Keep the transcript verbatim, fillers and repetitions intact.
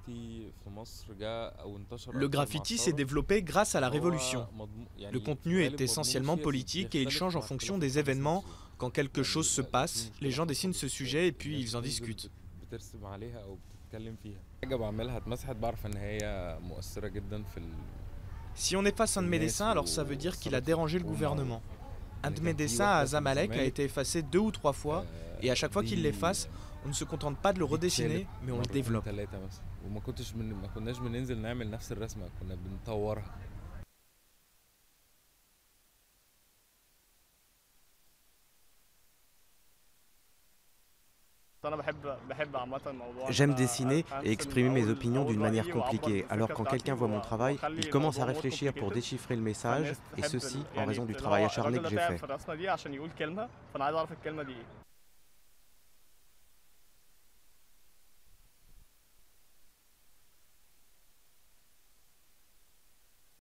Le graffiti s'est développé grâce à la Révolution. Le contenu est essentiellement politique et il change en fonction des événements. Quand quelque chose se passe, les gens dessinent ce sujet et puis ils en discutent. Si on efface un de mes dessins, alors ça veut dire qu'il a dérangé le gouvernement. Un de mes dessins à Zamalek a été effacé deux ou trois fois, et à chaque fois qu'il l'efface, on ne se contente pas de le redessiner, mais on le développe. J'aime dessiner et exprimer mes opinions d'une manière compliquée, alors quand quelqu'un voit mon travail, il commence à réfléchir pour déchiffrer le message, et ceci en raison du travail acharné que j'ai fait.